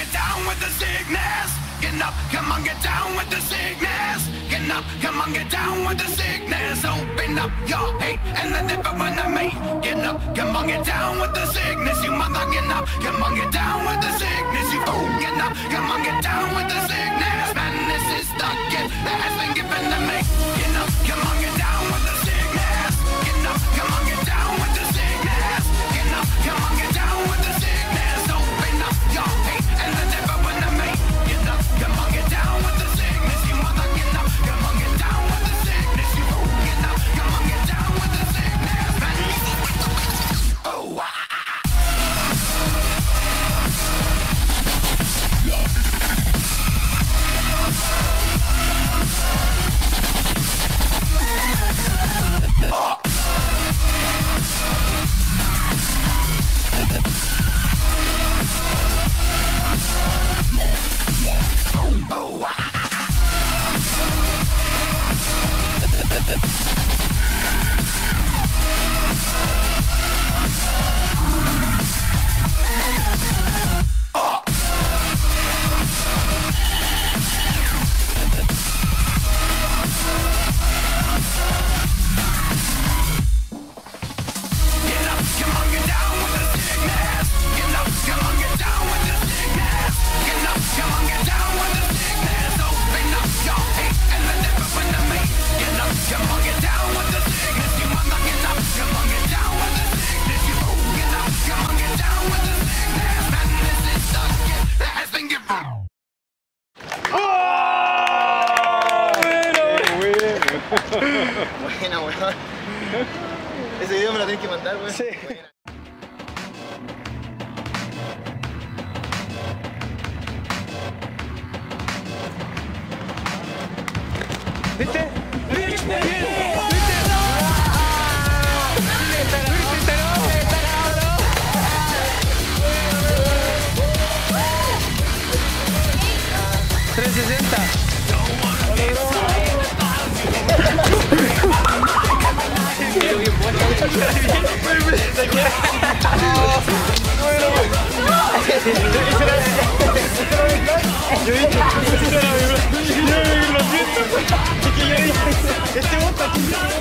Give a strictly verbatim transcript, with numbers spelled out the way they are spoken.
get down with the sickness. Get up, come on, get down with the sickness. Get up, come on, get down with the sickness. Open up your hate and let it burn to me. Get up, come on, get down with the sickness. You mother, get up, come on, get down with the sickness. You fool, get up, come on, get down with the sickness. Madness is the gift that has been given to me. Get up, come on, get down with the sickness. Get up, come on, get down with the sickness. Get up, come on, get down with the sickness. Open up your hate and let it burn to me. Get up, come on, get down with the sickness. You mother, get up, come on, get down with the sickness. You fool, get up, come on, get down with the sickness. Oh, ah. Buena, weón. Ese video me lo tienes que mandar, weón. Sí. ¿Viste? ¿Viste? ¿Viste? trescientos sesenta. Este bota